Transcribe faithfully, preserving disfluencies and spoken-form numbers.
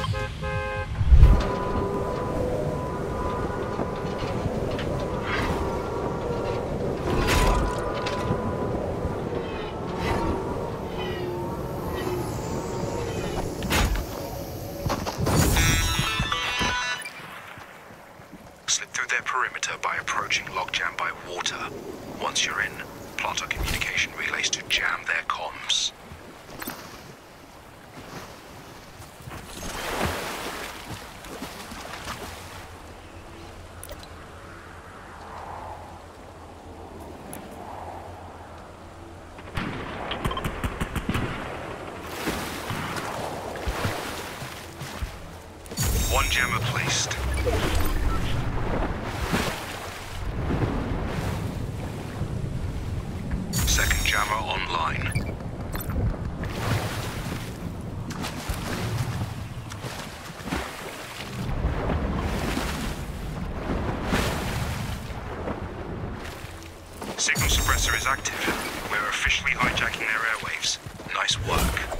Perimeter by approaching Logjam by water. Once you're in, plant our communication relays to jam their comms. One jammer placed. Second jammer online. Signal suppressor is active. We're officially hijacking their airwaves. Nice work.